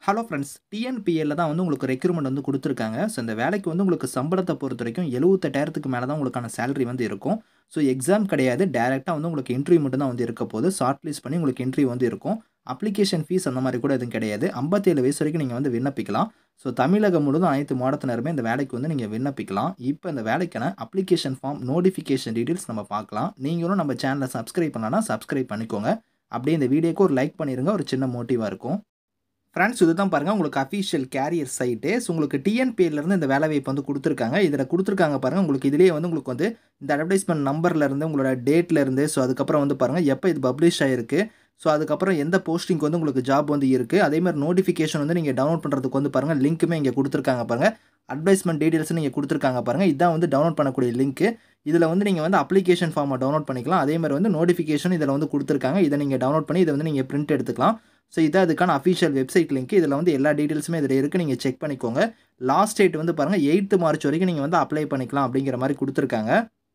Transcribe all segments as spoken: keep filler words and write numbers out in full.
Hello friends, டிஎன்பிஎல்ல தான் வந்து உங்களுக்கு ரெக்ரூட்மெண்ட் வந்து குடுத்துருக்காங்க. ஸோ இந்த வேலைக்கு வந்து உங்களுக்கு சம்பளத்த பொறுத்தவரைக்கும் எழுபத்தெட்டாயிரத்துக்கு மேல தான் உங்களுக்கான சேலரி வந்து இருக்கும். ஸோ எக்ஸாம் கிடையாது. டைரக்ட்டா வந்து உங்களுக்கு இன்டர்வியூ மட்டும் தான் வந்து இருக்க போகுது. ஷார்ட் லிஸ்ட் பண்ணி உங்களுக்கு இன்டர்வியூ வந்து இருக்கும். அப்ளிகேஷன் ஃபீஸ் அந்த மாரி கூட எதுவும் கிடையாது. ஐம்பத்தி ஏழு வயசு வரைக்கும் நீங்க வந்து விண்ணப்பிக்கலாம். ஸோ தமிழகம் முழுவதும் அனைத்து மாவட்டத்தினருமே இந்த வேலைக்கு வந்து நீங்க விண்ணப்பிக்கலாம். இப்ப இந்த வேலைக்கான அப்ளிகேஷன் ஃபார்ம், நோட்டிஃபிகேஷன் டீட்டெயில்ஸ் நம்ம பார்க்கலாம். நீங்களும் நம்ம சேனல சப்ஸ்கிரைப் பண்ணலனா சப்ஸ்கிரைப் பண்ணிக்கோங்க. அப்படியே இந்த வீடியோக்கு ஒரு லைக் பண்ணிருங்க. ஒரு சின்ன மோட்டிவா இருக்கும். ஃப்ரெண்ட்ஸ், இதுதான் பாருங்க உங்களுக்கு அஃபிஷியல் கேரியர் சைட்டு. ஸோ உங்களுக்கு டிஎன்பிஎல்லேருந்து இந்த வேலைவாய்ப்பு வந்து குடுத்துருக்காங்க. இதில குடுத்துருக்காங்க பாருங்க. உங்களுக்கு இதிலேயே வந்து உங்களுக்கு வந்து இந்த அட்வர்டைஸ்மென்ட் நம்பர்லேருந்து, உங்களோட டேட்லேருந்து, ஸோ அதுக்கப்புறம் வந்து பாருங்க எப்போ இது பப்ளிஷ் ஆயிருக்கு. ஸோ அதுக்கப்புறம் எந்த போஸ்டிங்க்கு வந்து உங்களுக்கு ஜாப் வந்து இருக்கு. அதேமாதிரி நோட்டிஃபிகேஷன் வந்து நீங்க டவுன்லோட் பண்ணுறதுக்கு வந்து பாருங்க லிங்க்குமே இங்க குடுத்துருக்காங்க பாருங்க. அட்வர்டைஸ்மென்ட் டீட்டெயில்ஸ் நீங்க குடுத்துருக்காங்க பாருங்க. இதான் வந்து டவுன்லோட் பண்ணக்கூடிய லிங்க். இதில வந்து நீங்க வந்து அப்ளிகேஷன் ஃபார்ம டவுன்லோட் பண்ணிக்கலாம். அதேமாதிரி வந்து நோட்டிஃபிகேஷன் இதில வந்து குடுத்துருக்காங்க. இத நீங்க டவுன்லோட் பண்ணி இத வந்து நீங்க பிரிண்ட் எடுத்துக்கலாம். ஸோ இதான் அதுக்கான அஃபிஷியல் வெப்சைட் லிங்க். இதில வந்து எல்லா டீட்டெயில்ஸுமே இதில இருக்கு. நீங்க செக் பண்ணிக்கோங்க. லாஸ்ட் டேட் வந்து பாருங்க எய்த் மார்ச் வரைக்கும் நீங்க வந்து அப்ளை பண்ணிக்கலாம் அப்படிங்கிற மாரி குடுத்துருக்காங்க.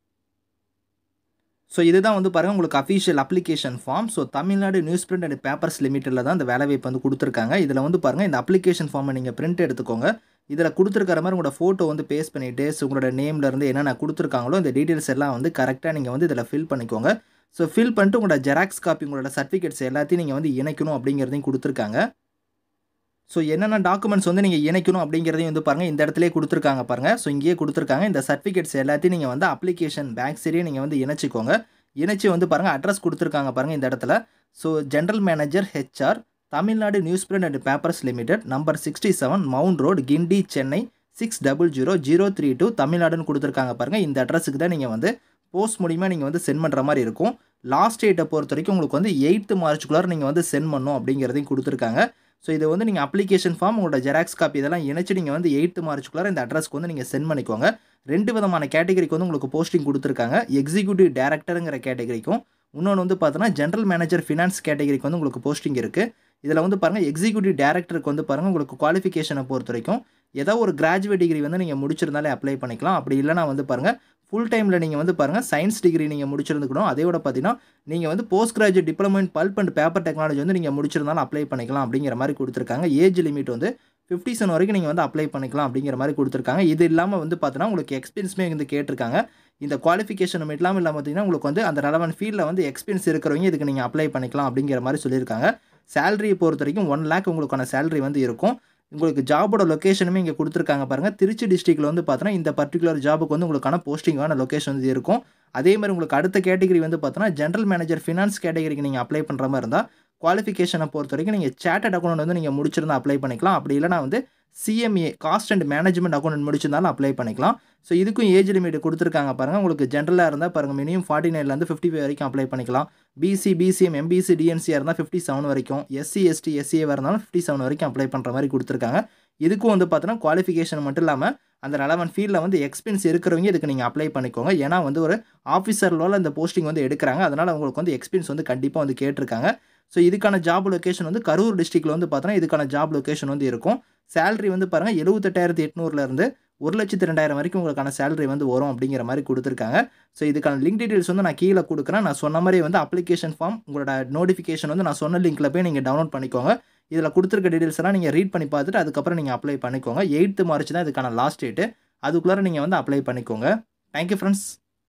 ஸோ இதுதான் வந்து பாருங்க உங்களுக்கு official application form. So Tamil Nadu news print and papers லிமிட்டெட்ல தான் இந்த வேலைவாய்ப்பு வந்து குடுத்துருக்காங்க. இதில வந்து பாருங்க இந்த அப்ளிகேஷன் ஃபார்ம நீங்க பிரிண்ட் எடுத்துக்கோங்க. இதில குடுத்துருக்கிற மாரி உங்களோட ஃபோட்டோ வந்து பேஸ்ட் பண்ணிட்டு, ஸோ உங்களோட நேம்ல இருந்து என்னென்ன குடுத்துருக்காங்களோ இந்த டீட்டெயில்ஸ் எல்லாம் வந்து கரெக்ட்டா நீங்க வந்து இதில ஃபில் பண்ணிக்கோங்க. ஸோ ஃபில் பண்ணிட்டு உங்களோட ஜெராக்ஸ் காப்பி, உங்களோட சர்டிஃபிகேட்ஸ் எல்லாத்தையும் நீங்க வந்து இணைக்கணும் அப்படிங்கிறதையும் குடுத்துருக்காங்க. ஸோ என்னென்ன டாக்குமெண்ட்ஸ் வந்து நீங்க இணைக்கணும் அப்படிங்கிறதையும் வந்து பாருங்க இந்த இடத்திலேயே குடுத்துருக்காங்க பாருங்க. ஸோ இங்கேயே குடுத்துருக்காங்க. இந்த சர்டிஃபிகேட்ஸ் எல்லாத்தையும் நீங்க வந்து அப்ளிகேஷன் பேக் சைடே நீங்க வந்து இணைச்சுக்கோங்க. இணைச்சு வந்து பாருங்க அட்ரஸ் குடுத்துருக்காங்க பாருங்க இந்த இடத்துல. So general manager HR, Tamil Nadu news print and papers limited, number அறுபத்தி ஏழு mount road, Guindy, Chennai six zero zero zero three two தமிழ்நாடுன்னு குடுத்துருக்காங்க பாருங்க. இந்த அட்ரஸுக்கு தான் நீங்க வந்து போஸ்ட் மூலியமா நீங்க வந்து சென்ட் பண்ற மாரி இருக்கும். லாஸ்ட் டேட்ட பொறுத்தவரைக்கும் உங்களுக்கு வந்து எய்த் மார்ச்சுக்குள்ளார நீங்க வந்து சென்ட் பண்ணணும் அப்படிங்கிறதையும் குடுத்துருக்காங்க. ஸோ இத வந்து நீங்க அப்ளிகேஷன் ஃபார்ம், உங்களோட ஜெராக்ஸ் காப்பி இதெல்லாம் இணைச்சு நீங்க வந்து எய்த் மார்ச்சுக்குள்ளார இந்த அட்ரஸ்க்கு வந்து நீங்க சென்ட் பண்ணிக்கோங்க. ரெண்டு விதமான கேட்டகரிக்கு வந்து உங்களுக்கு போஸ்டிங் குடுத்துருக்காங்க. எக்ஸிக்யூட்டிவ் டைரக்டர்ங்கிற கேட்டகரிக்கும், இன்னொன்னு வந்து பார்த்தீங்கன்னா ஜெனரல் மேனேஜர் ஃபினான்ஸ் கேட்டகரிக்கு வந்து உங்களுக்கு போஸ்டிங் இருக்கு. இதில வந்து பாருங்க எக்ஸிக்யூட்டிவ் டைரக்டருக்கு வந்து பாருங்க உங்களுக்கு குவாலிஃபிகேஷன பொறுத்தவரைக்கும் ஏதோ ஒரு கிராஜுவேட் டிகிரி வந்து நீங்க முடிச்சிருந்தாலே அப்ளை பண்ணிக்கலாம். அப்படி இல்லன்னா வந்து பாருங்க ஃபுல் டைம்ல நீங்க வந்து பாருங்க சயன்ஸ் டிகிரி நீங்க முடிச்சிருந்துக்கணும். அதோட பார்த்தீங்கன்னா நீங்க வந்து post graduate diploma in pulp and paper technology வந்து நீங்க முடிச்சிருந்தாலும் அப்ளை பண்ணிக்கலாம் அப்படிங்கிற மாரி குடுத்துருக்காங்க. ஏஜ் லிமிட் வந்து ஐம்பது செவன் வரைக்கும் நீங்க வந்து அப்ளை பண்ணிக்கலாம் அப்படிங்கிற மாரி குடுத்துருக்காங்க. இது இல்லாம வந்து பார்த்தீங்கன்னா உங்களுக்கு எக்ஸ்பீரியன்ஸ்மே வந்து கேட்டிருக்காங்க. இந்த குவாலிஃபிகேஷன் இல்லாம இல்லாம பார்த்தீங்கன்னா உங்களுக்கு வந்து அந்த ரெலவன்ட் ஃபீல்ட்ல வந்து எக்ஸ்பீரியன்ஸ் இருக்கிறவங்க இதுக்கு நீங்க அப்ளை பண்ணிக்கலாம் அப்படிங்கிற மாரி சொல்லியிருக்காங்க. சேலரிய பொறுத்தவரைக்கும் ஒரு லாக் உங்களுக்கான சேலரி வந்து இருக்கும். உங்களுக்கு ஜாபோட லொகேஷனுமே இங்க குடுத்துருக்காங்க பாருங்க. திருச்சி டிஸ்ட்ரிக்ட்ல வந்து பார்த்தீங்கன்னா இந்த பர்ட்டிகுலர் ஜாபுக்கு வந்து உங்களுக்கான போஸ்டிங்கான லொகேஷன் வந்து இருக்கும். அதே மாரி உங்களுக்கு அடுத்த கேட்டகரி வந்து பார்த்தீங்கன்னா ஜெனரல் மேனேஜர் ஃபினான்ஸ் கேட்டகரிக்கு நீங்க அப்ளை பண்ற மாரி இருந்தா, குவாலிஃபிகேஷன பொறுத்தவரைக்கும் நீங்க சார்ட்டர்ட் அக்கவுண்டன்ட் வந்து நீங்க முடிச்சிருந்தா அப்ளை பண்ணிக்கலாம். அப்படி இல்லன்னா வந்து CMA cost and management accountant முடிச்சிருந்தாலும் அப்ளை பண்ணிக்கலாம். ஸோ இதுக்கும் ஏஜ் லிமிட் குடுத்துருக்காங்க பாருங்க. உங்களுக்கு ஜெனரலா இருந்தா பாருங்க மினிமம் நாற்பத்தி ஒன்பதுல இருந்து ஐம்பத்தி ஐந்து வரைக்கும் அப்ளை பண்ணிக்கலாம். பிசி, பிசிஎம், எம்பிசி, டிஎன்சியா இருந்தா ஐம்பத்தி ஏழு வரைக்கும், எஸ்சி, எஸ்டி, எஸ்சிஏவா இருந்தாலும் ஐம்பத்தி ஏழு வரைக்கும் அப்ளை பண்ற மாரி குடுத்துருக்காங்க. இதுக்கும் வந்து பார்த்தீங்கன்னா குவாலிஃபிகேஷன் மட்டும் இல்லாம அந்த ரெலவன்ட் ஃபீல்ட்ல வந்து எக்ஸ்பீரியன்ஸ் இருக்கிறவங்க இதுக்கு நீங்க அப்ளை பண்ணிக்கோங்க. ஏன்னா வந்து ஒரு ஆஃபீசர் லெவல்ல இந்த போஸ்டிங் வந்து எடுக்குறாங்க. அதனால உங்களுக்கு வந்து எக்ஸ்பீரியன்ஸ் வந்து கண்டிப்பா வந்து கேட்டிருக்காங்க. ஸோ இதுக்கான ஜாப் லொகேஷன் வந்து கரூர் டிஸ்ட்ரிக்ட்ல வந்து பார்த்தீங்கன்னா இதுக்கான ஜாப் லொகேஷன் வந்து இருக்கும். சேலரி வந்து பாருங்க எழுபத்தெட்டாயிரத்து எண்ணூறுல இருந்து ஒரு லட்சத்து இரண்டாயிரம் வரைக்கும் உங்களுக்கான சேலரி வந்து வரும் அப்படிங்கிற மாரி குடுத்துருக்காங்க. ஸோ இதுக்கான லிங்க் டீட்டெயில்ஸ் வந்து நான் கீழ குடுக்குறேன். நான் சொன்ன மாரியே வந்து அப்ளிகேஷன் ஃபார்ம், உங்களோட நோட்டிஃபிகேஷன் வந்து நான் சொன்ன லிங்க்ல போய் நீங்க டவுன்லோட் பண்ணிக்கோங்க. இதில குடுத்துருக்க டீட்டெயில்ஸ் எல்லாம் நீங்க ரீட் பண்ணி பார்த்துட்டு அதுக்கப்புறம் நீங்க அப்ளை பண்ணிக்கோங்க. எய்த் மார்ச் தான் இதுக்கான லாஸ்ட் டேட். அதுக்குள்ளார நீங்க வந்து அப்ளை பண்ணிக்கோங்க. Thank you friends.